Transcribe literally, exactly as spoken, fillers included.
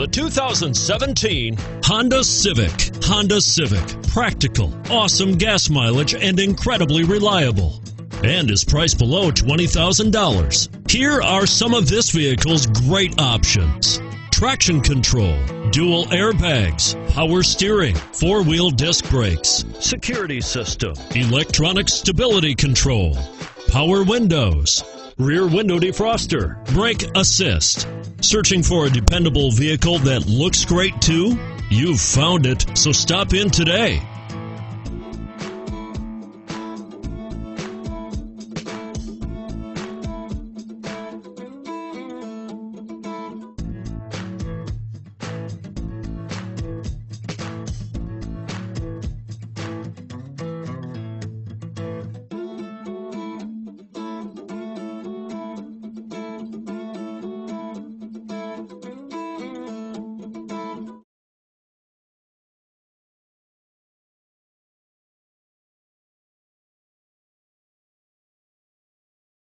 the two thousand seventeen Honda Civic. Honda Civic. Practical, awesome gas mileage, and incredibly reliable. And is priced below twenty thousand dollars. Here are some of this vehicle's great options: traction control, dual airbags, power steering, four-wheel disc brakes, security system, electronic stability control, power windows, rear window defroster, brake assist. Searching for a dependable vehicle that looks great too? You've found it, so stop in today.